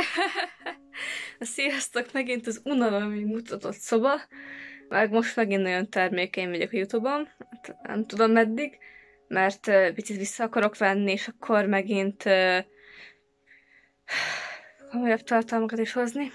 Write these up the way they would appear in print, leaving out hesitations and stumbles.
Sziasztok! Megint az unalomig mutatott szoba. Meg most megint nagyon termékeny vagyok a YouTube-on. Hát nem tudom meddig. Mert picit vissza akarok venni, és akkor megint komolyabb tartalmakat is hozni.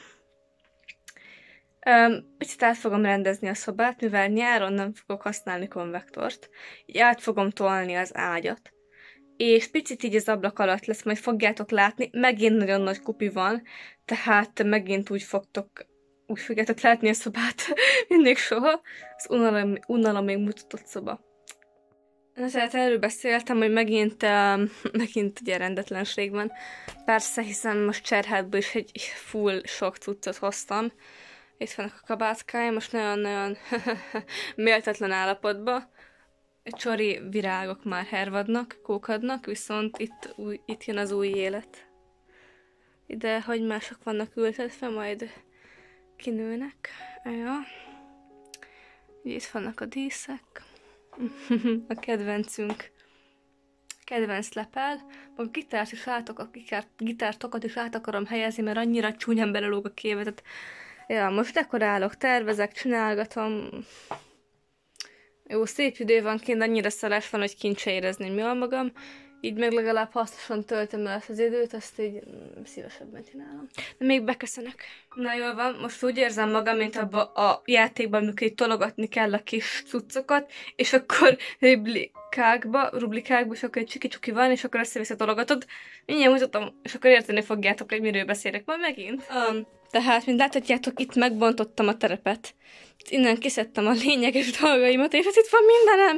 Picit át fogom rendezni a szobát, mivel nyáron nem fogok használni konvektort. Így át fogom tolni az ágyat. És picit így az ablak alatt lesz, majd fogjátok látni, megint nagyon nagy kupi van, tehát megint úgy fogjátok látni a szobát, mindig soha. Az unalomig mutatott szoba. Na, tehát erről beszéltem, hogy megint ugye rendetlenség van. Persze, hiszen most Cserhátból is egy full sok cuccot hoztam. Itt vannak a kabátkáim, most nagyon-nagyon méltatlan állapotban. Csori virágok már hervadnak, kókadnak, viszont itt jön az új élet. Ide hagymások vannak ültetve, majd kinőnek. Ja. Itt vannak a díszek. A kedvencünk. Kedvenc lepel. A gitártokat is át akarom helyezni, mert annyira csúnyán belelóg a képet. Ja, most dekorálok, tervezek, csinálgatom. Jó, szép idő van kint, annyira szalas van, hogy kint se érezném jól magam. Így meg legalább hasznosan töltöm el ezt az időt, azt így szívesebben csinálom. De még beköszönök. Na jól van, most úgy érzem magam, mint abba a játékban, amikor itt tologatni kell a kis cuccokat, és akkor rublikákba, és akkor egy csiki-csuki van, és akkor össze-vissza tologatod. Mindjárt mutatom, és akkor érteni fogjátok, hogy miről beszélek majd megint. Tehát, mint láthatjátok, itt megbontottam a terepet. Innen kiszedtem a lényeges dolgaimat, és itt van mindenem.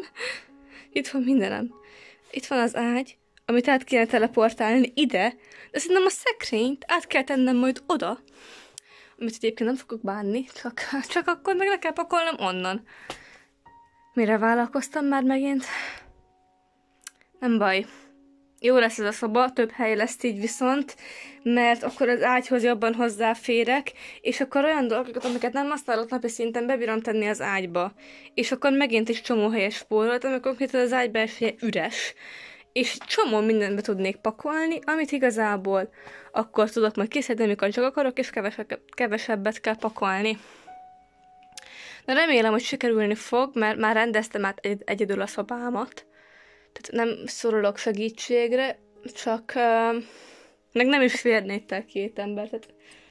Itt van az ágy, amit át kéne teleportálni ide, de szerintem a szekrényt át kell tennem majd oda. Amit egyébként nem fogok bánni, csak akkor meg le kell pakolnom onnan. Mire vállalkoztam már megint? Nem baj. Jó lesz ez a szoba, több hely lesz így viszont, mert akkor az ágyhoz jobban hozzáférek, és akkor olyan dolgokat, amiket nem használok napi szinten, bebírom tenni az ágyba. És akkor megint is csomó helyes spórolt, amikor konkrétan az ágy belseje üres. És csomó mindenbe tudnék pakolni, amit igazából akkor tudok majd készíteni, amikor csak akarok, és kevesebbet kell pakolni. De remélem, hogy sikerülni fog, mert már rendeztem át egyedül a szobámat. Tehát nem szorulok segítségre, csak meg nem is férne itt el két ember. Tehát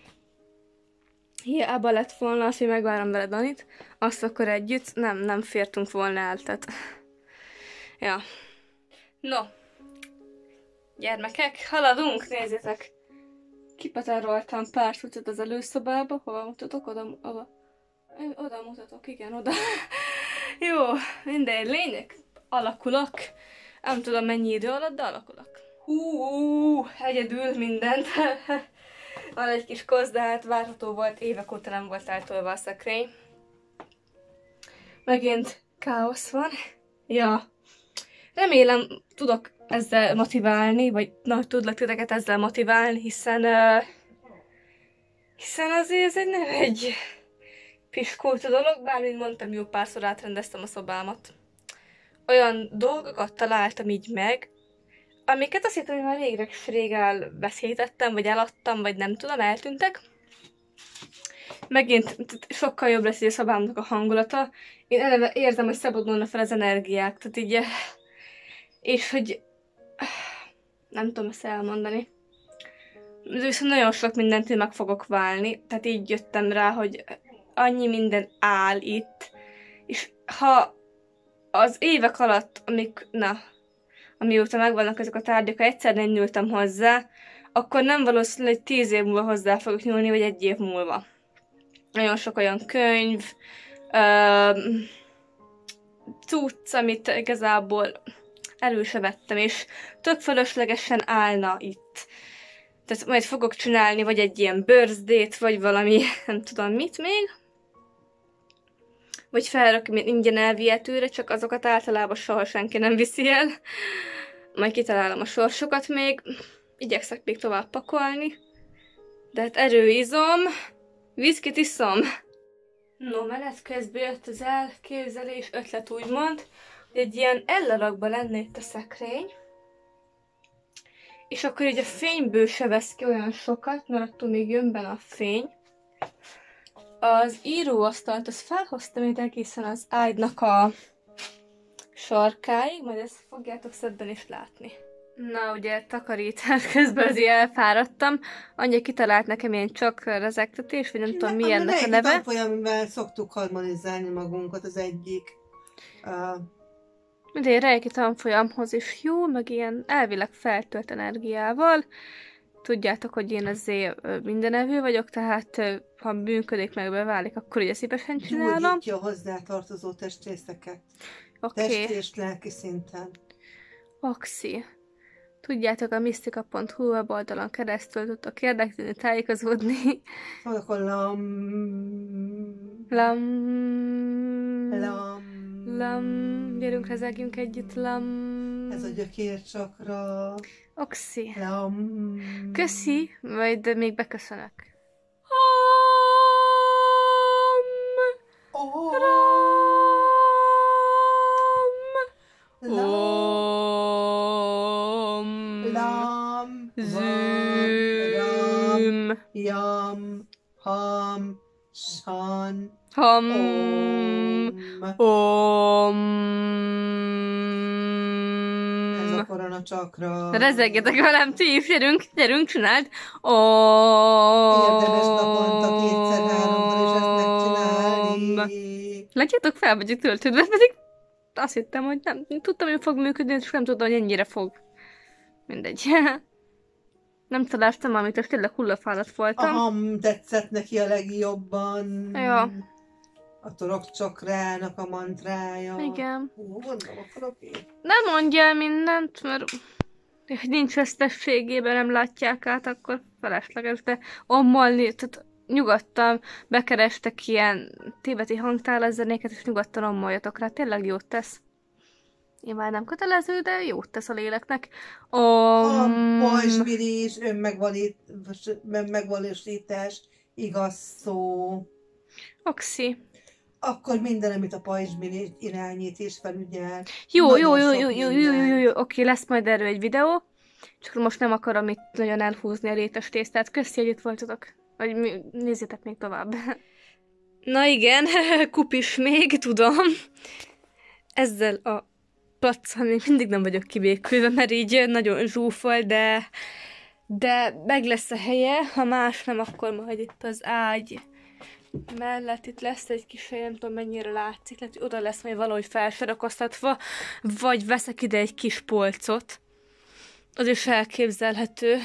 hiába lett volna az, hogy megvárom vele Danit, azt akkor együtt nem fértünk volna el. Tehát ja. No. Gyermekek, haladunk, nézzétek! Kipatároltam pár cuccot az előszobába, hova mutatok? Oda mutatok, igen, oda. Jó, mindegy, lényeg. Alakulok. Nem tudom mennyi idő alatt, de alakulok. Egyedül mindent. Van egy kis kosz, de hát várható volt, évek óta nem volt eltolva a szekrény. Megint káosz van. Ja. Remélem tudok ezzel motiválni, vagy tudlak titeket ezzel motiválni, hiszen azért ez nem egy piskulta dolog, bár mint mondtam, jó párszor átrendeztem a szobámat. Olyan dolgokat találtam így meg, amiket azt hittem, hogy már rég elveszítettem, vagy eladtam, vagy nem tudom, eltűntek. Megint sokkal jobb lesz így a szobámnak a hangulata. Én eleve érzem, hogy szabadulna fel az energiák, tehát így, és hogy nem tudom ezt elmondani. De viszont nagyon sok mindentől meg fogok válni, tehát így jöttem rá, hogy annyi minden áll itt, és ha az évek alatt, amióta megvannak ezek a tárgyak, ha egyszer nem nyúltam hozzá, akkor nem valószínű, hogy 10 év múlva hozzá fogok nyúlni, vagy 1 év múlva. Nagyon sok olyan könyv, cucc, amit igazából elő se vettem, és tök fölöslegesen állna itt. Tehát majd fogok csinálni, vagy egy ilyen birthday-t, vagy valami, nem tudom mit még. Vagy felrakni ingyen elvihetőre, csak azokat általában soha senki nem viszi el. Majd kitalálom a sorsokat még. Igyekszek még tovább pakolni. De hát erőizom. Viszkit iszom. No, menet közben jött az elképzelés, ötlet úgymond, hogy egy ilyen ellalakban lenne itt a szekrény. És akkor így a fényből se vesz ki olyan sokat, mert attól még jön benne a fény. Az íróasztalt, azt felhoztam itt egészen az ágynak a sarkáig, majd ezt fogjátok szebben is látni. Na, ugye takarítás közben azért elfáradtam. Anya kitalált nekem ilyen csak rezegtetés, vagy nem tudom mi ennek a neve. Tanfolyamban szoktuk harmonizálni magunkat az egyik. Ugye reiki tanfolyamhoz is jó, meg ilyen elvileg feltölt energiával. Tudjátok, hogy én azért mindenevő vagyok, tehát ha működik, meg beválik, akkor ugye szívesen csinálom. Gyógyítja a hozzátartozó testrészeket. Oké. Testi és lelki szinten. Oxi. Tudjátok, a Mystica.hu weboldalon keresztül tudtok érdeklődni, tájékozódni. Akkor Gyerünk, rezegjünk együtt, Ez a gyökércsakra. Oxi. Köszi, majd még beköszönök. Yam, ham, shan, Ez a korona csakra. Rezegjetek velem, ti is, gyerünk, csináld. Érdemes naponta 2-3-szor is ezt megcsinálni. Látjátok, fel vagyok töltődve, pedig azt hittem, hogy nem tudtam, hogy fog működni, és nem tudtam, hogy ennyire fog. Mindegy. Nem találtam, amit és tényleg hullafáradt voltam. Aham, tetszett neki a legjobban. Ja. A torokcsakrának a mantrája. Igen. Gondolom, akkor oké. Nem mondja el mindent, mert nincs vesztességében, nem látják át, akkor felesleges, de omolni, tehát nyugodtan bekerestek ilyen tibeti hangtálazenéket, és nyugodtan omoljatok rá, tényleg jót tesz. Én már nem kötelező, de jót tesz a léleknek. A pajzsmiris, önmegvalósítás, igaz szó. Oxi. Akkor minden, amit a pajzsmiris irányít és felügyel. Jó, oké, lesz majd erről egy videó. Csak most nem akarom itt nagyon elhúzni a rétes tésztát. Köszi, hogy itt voltatok. Vagy nézzétek még tovább. Na igen, kupis még, tudom. Ezzel a placcal még mindig nem vagyok kibékülve, mert így nagyon zsúfol, de meg lesz a helye. Ha más nem, akkor majd itt az ágy mellett itt lesz egy kis hely, nem tudom mennyire látszik, lehet, hogy oda lesz majd valahogy felsorakoztatva, vagy veszek ide egy kis polcot. Az is elképzelhető.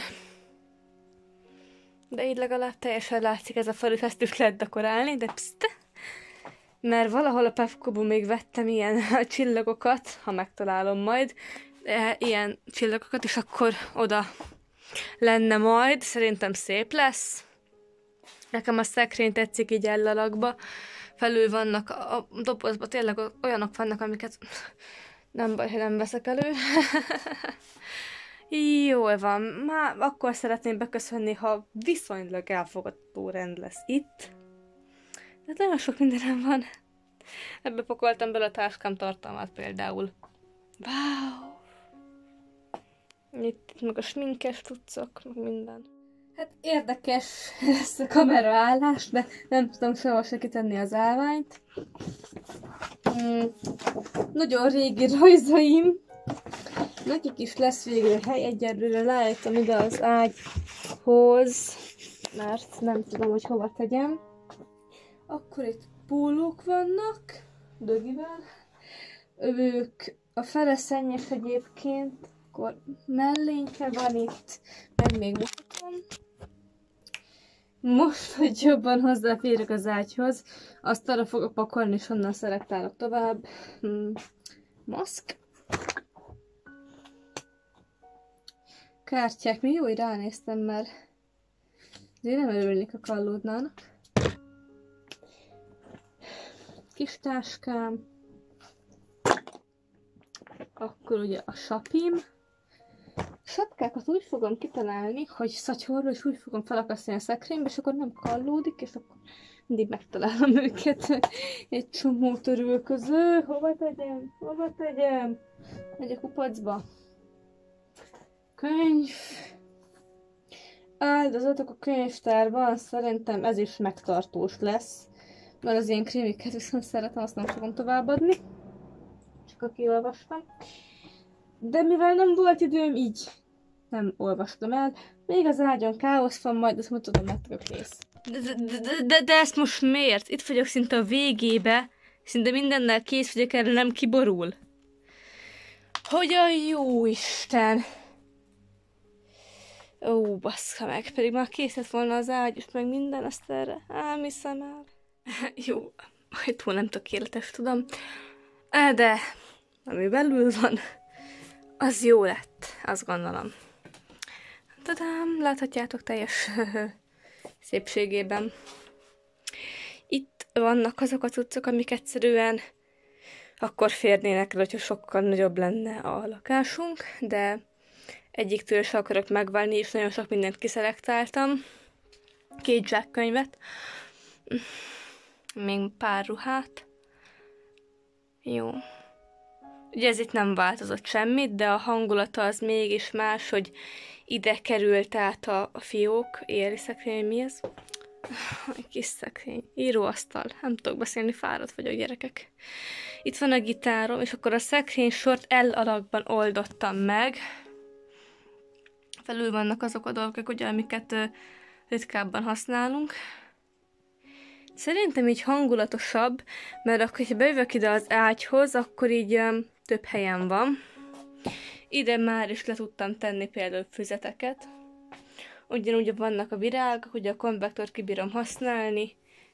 De így legalább teljesen látszik ez a falu, ezt is lehet dekorálni, de pszt. Mert valahol a Pevkoban még vettem ilyen csillagokat, ha megtalálom majd, ilyen csillagokat, és akkor oda lenne majd, szerintem szép lesz. Nekem a szekrény tetszik így ellalakba, felül vannak a dobozba, tényleg olyanok vannak, amiket nem baj, hogy nem veszek elő. Jól van, már akkor szeretném beköszönni, ha viszonylag elfogadó rend lesz itt. Hát nagyon sok mindenem van. Ebbe pakoltam bele a táskám tartalmát például. Wow! Itt meg a sminkes cuccok, meg minden. Hát érdekes lesz a kameraállás, de nem tudom sehol se kitenni az állványt. Nagyon régi rajzaim. Nekik is lesz végre hely, egyelőre leállítom ide az ágyhoz, mert nem tudom, hogy hova tegyem. Akkor itt pólók vannak, dögivel. Ők a feleszennyes egyébként, akkor mellényke van itt, meg még mutatom. Most, hogy jobban hozzáférek az ágyhoz, azt arra fogok pakolni, és onnan szelektálok tovább. Maszk. Kártyák, még jó, hogy ránéztem, mert azért nem örülnék, a kallódnának. Kis táskám. Akkor ugye a sapim. Sapkákat úgy fogom kitalálni, hogy szatyorról is úgy fogom felakasztani a szekrénybe, és akkor nem kallódik, és akkor mindig megtalálom őket. Egy csomó törülköző. Hova tegyem? Megy a kupacba. könyv. Áldozatok a könyvtárban, szerintem ez is megtartós lesz. Mert az ilyen krémiket viszont szeretem, azt nem fogom továbbadni. Csak aki olvastam. De mivel nem volt időm, így nem olvastam el. Még az ágyon káosz van, majd azt mutatom nektek, kész. De ezt most miért? Itt vagyok szinte a végébe. Szinte mindennel kész vagyok, erre nem kiborul. Hogy a jó Isten! Ó, baszka meg, pedig már kész lett volna az ágy, és meg minden, ezt erre elmiszem el. Jó, majd túl nem tökéletes, tudom. De, ami belül van, az jó lett, azt gondolom. Tadám, láthatjátok teljes szépségében. Itt vannak azok a cuccok, amik egyszerűen akkor férnének el, hogyha sokkal nagyobb lenne a lakásunk, de egyiktől se akarok megválni, és nagyon sok mindent kiszelektáltam. 2 zsákkönyvet, még pár ruhát. Jó. Ugye ez itt nem változott semmit, de a hangulata az mégis más, hogy ide került át a fiók. Éjjeli szekrény, mi ez? Egy kis szekrény. Íróasztal. Nem tudok beszélni, fáradt vagyok, gyerekek. Itt van a gitárom, és akkor a szekrénysort L alakban oldottam meg. Felül vannak azok a dolgok, ugye, amiket ritkábban használunk. Szerintem így hangulatosabb, mert akkor, ha bejövök ide az ágyhoz, akkor így több helyen van. Ide már is le tudtam tenni például füzeteket. Ugyanúgy vannak a virágok, ugye a konvektort kibírom használni.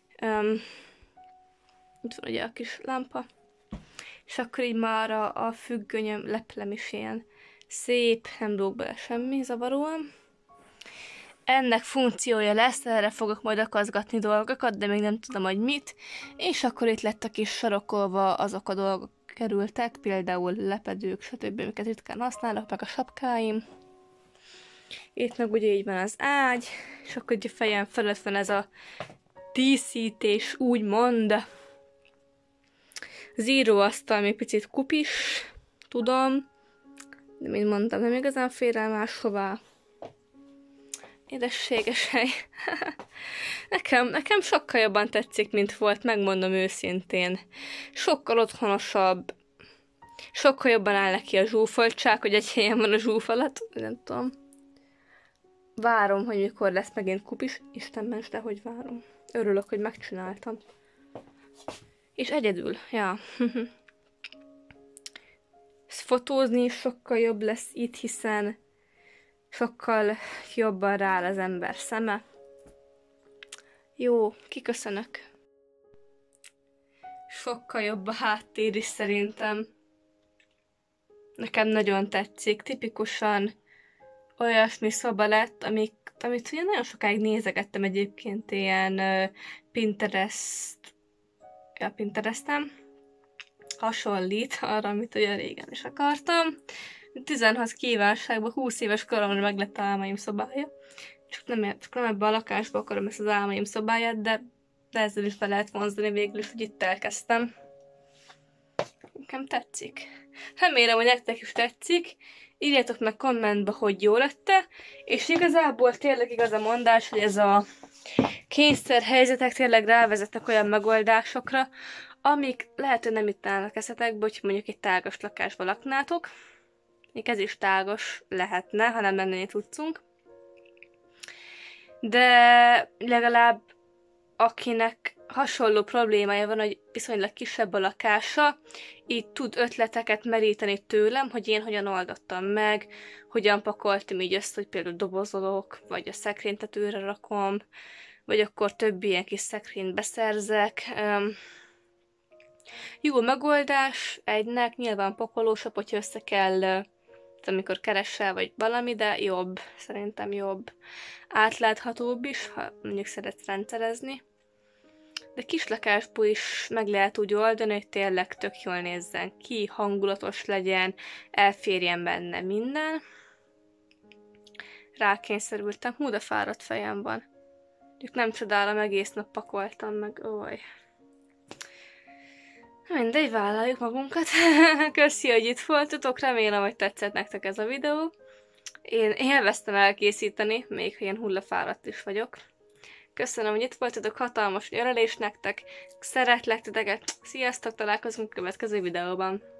Itt van ugye a kis lámpa. És akkor így már a függönyöm, leplem is ilyen szép, nem lóg bele semmi zavaróan. Ennek funkciója lesz, erre fogok majd akaszgatni dolgokat, de még nem tudom, hogy mit. És akkor itt lett a kis sarokolva azok a dolgok kerültek, például lepedők, stb. Amiket ritkán használok, meg a sapkáim. Itt meg ugye így van az ágy, és akkor ugye fejem felett van ez a díszítés, úgymond. Az íróasztal még picit kupis, tudom, de mint mondtam, nem igazán fér el máshová. Édességes hely. nekem sokkal jobban tetszik, mint volt, megmondom őszintén. Sokkal otthonosabb. Sokkal jobban áll neki a zsúfoltság, hogy egy helyen van a zsúf alatt. Nem tudom. Várom, hogy mikor lesz megint kupis. Isten ments, de hogy várom. Örülök, hogy megcsináltam. És egyedül, ja. Fotózni is sokkal jobb lesz itt, hiszen sokkal jobban rááll az ember szeme. Jó, kiköszönök. Sokkal jobb a háttér is szerintem. Nekem nagyon tetszik. Tipikusan olyasmi szoba lett, amit ugye nagyon sokáig nézegettem egyébként ilyen Pinterestem. Hasonlít arra, amit ugye régen is akartam. 16 kívánságban, 20 éves koromra meglett a álmaim szobája. Csak nem ebben a lakásban akarom ezt az álmaim szobáját, de ezzel is be lehet vonzani végül is, hogy itt elkezdtem. Nekem tetszik. Remélem, hogy nektek is tetszik. Írjátok meg kommentbe, hogy jó lett-e, és igazából tényleg igaz a mondás, hogy ez a kényszerhelyzetek tényleg rávezetnek olyan megoldásokra, amik lehet, hogy nem itt állnak eszetekbe, hogy mondjuk egy tágas lakásba laknátok. Még ez is tágas lehetne, ha nem lenne egy cuccunk. De legalább akinek hasonló problémája van, hogy viszonylag kisebb a lakása, így tud ötleteket meríteni tőlem, hogy én hogyan oldottam meg, hogyan pakoltam így össze, hogy például dobozolok, vagy a szekrénytetőre rakom, vagy akkor több ilyen kis szekrényt beszerzek. Jó megoldás egynek, nyilván pakolósabb, hogyha össze kell, amikor keresel, vagy valami, de jobb, szerintem jobb. Átláthatóbb is, ha mondjuk szeretsz rendszerezni. De kis lakásból is meg lehet úgy oldani, hogy tényleg tök jól nézzen ki, hangulatos legyen, elférjen benne minden. Rákényszerültem, hú, de fáradt fejem van. Csak nem csodálom, egész nap pakoltam meg, oly. Mindegy, vállaljuk magunkat. Köszi, hogy itt voltatok, remélem, hogy tetszett nektek ez a videó. Én élveztem elkészíteni, még ha ilyen hullafáradt is vagyok. Köszönöm, hogy itt voltatok, hatalmas nyaralés nektek, szeretlek titeket, sziasztok, találkozunk a következő videóban.